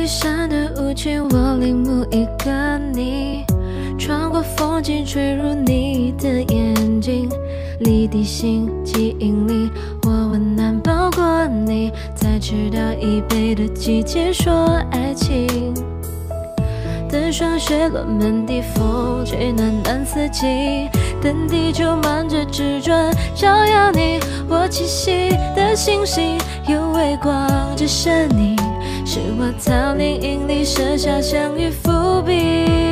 山的雾气，我领悟一个你，穿过风景坠入你的眼睛，离地心基因里，我温暖抱过你，在迟到一倍的季节说爱情。等霜雪落满地，风吹暖暖四季，等地球忙着自转，照耀你我栖息的星星，有微光折射你，是我藏灵引力设下相遇伏笔。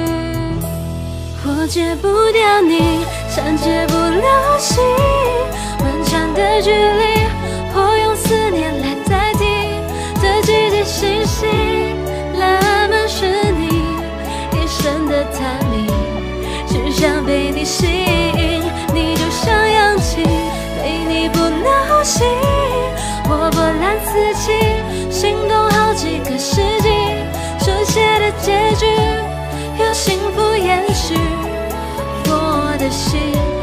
我戒不掉你，像戒不了心，漫长的距离，我用思念来代替。这季节星星烂漫是你一生的探秘，只想被你吸引，你就像氧气，没你不闹心。我波澜四起，心动好几个世纪，手写的结局有幸福延续我的心。